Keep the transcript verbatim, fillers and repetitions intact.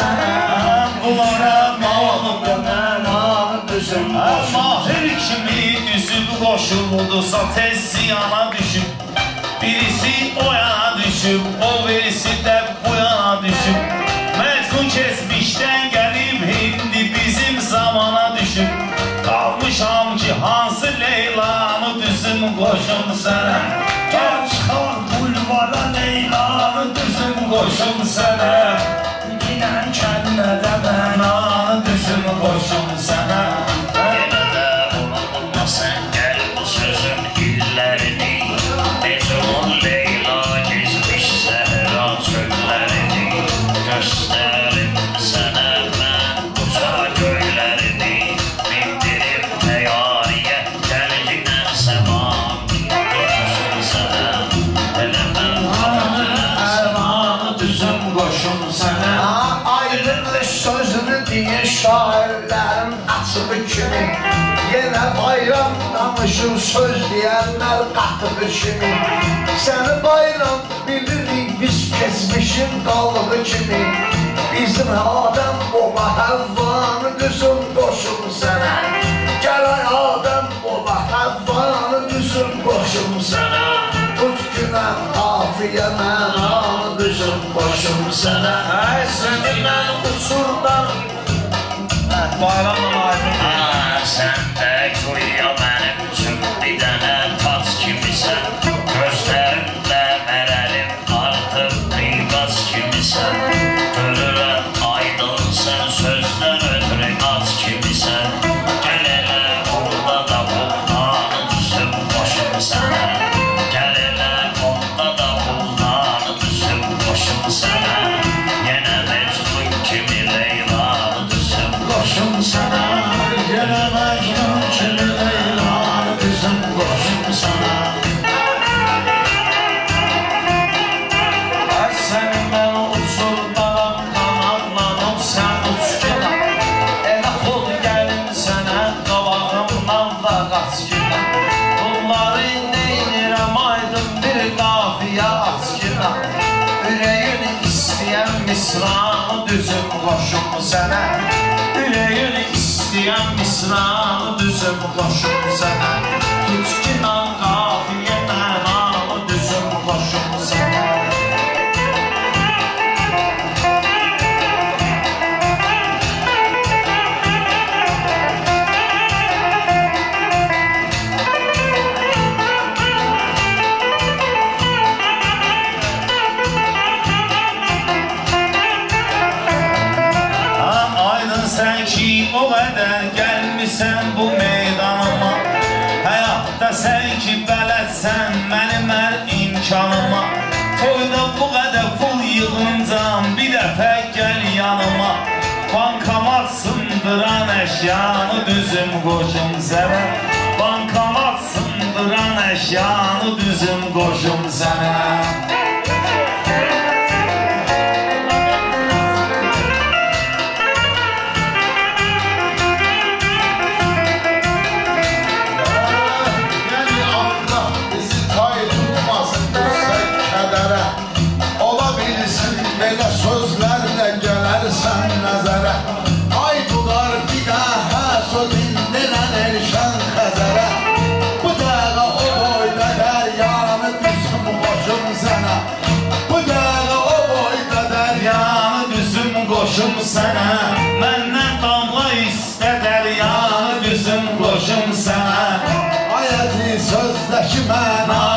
sənə. Bunlara malım da mənanı düzüm qoşum. Mahir kimi düzüb qoşuldusa tez ziyana düşüb. Birisi o yana düşüb, o birisi də bu yana düşüb. Məcnun kesmişdən gəlib, indi bizim zamana düşüb. Qalmışam ki, hansı Leylanı düzüm qoşum sənə. Gəl çıxar bulvara Leylanı düzüm qoşum sənə. Ginən kəlmədə mənanı düzüm qoşum sənə. Yenə də unutma sən gəl bu sözün illərini. Mecnun Leyla gezmiş səhra çöllərini. Göstərim sənə mən uca göylərini. Bindirib təyyarəyə gəl yenə səman. Qoşum sənə elə mən ərmanı düzüm qoşum sənə. Ayrılıq sözünü deyir şairlərin açığı kimi. Yenə bayram danışır söz deyənlər qatığı kimi. Səni bayram bilirik biz kesmişin qalığı kimi. Bizim Adəm baba Həvvanı düzüm qoşum sənə. Gəl ay Adəm baba Həvvanı düzüm qoşum sənə. Tut günən afiyə mənanı düzüm qoşum sənə. Ay səni mən uçurdan bayramla aydın. Sən də qoya mənim üçün bir dənə tac kimisən. Gözlərimdə mərəlim artıq bir qaz kimisən. Görürəm aydın sən sözdən ötürü az kimisən. Gəl elə orada da buldanı düzüm qoşum sənə. Gəl elə orada da buldanı düzüm qoşum sənə. Yenə Mecnun kimi Leylanı düzüm qoşum sənə. Yenə Məcnun kimi Leylanı düzüm qoşum sənə. Ay səni mən uçurdaram, qanadlanıb sən uç gedəm. Elə xod gəlim sənə, qabağımdan da qaç gedəm. Bunları neynirəm aydın bir qafiyə aç gedəm. Ürəyini istəyən misranı düzüm qoşum sənə. Ürəyini istəyən misranı düzüm qoşum sənə. Tut ginan qafiyə mənanı düzüm qoşum sənə. Aydın sən ki o qədər gəlmişsən bu meydanıma. Həyatda sən ki bələdsən mənim hər imkanıma. Toyda bu qədər pul yığıncam bir dəfə gəl yanıma. Bankamat sındıran əşyanı düzüm qoşum sənə. Bankamat sındıran əşyanı düzüm qoşum sənə. Belə sözlərlə gələrsən nəzərə. Ay budar bir daha söz indirən erşən xəzərə. Bu dəqiqə o boyda dəryanı düzüm qoşum sənə. Bu dəqiqə o boyda dəryanı düzüm qoşum sənə. Məndən damla istə dəryanı düzüm qoşum sənə. Ay əziz sözdəki məna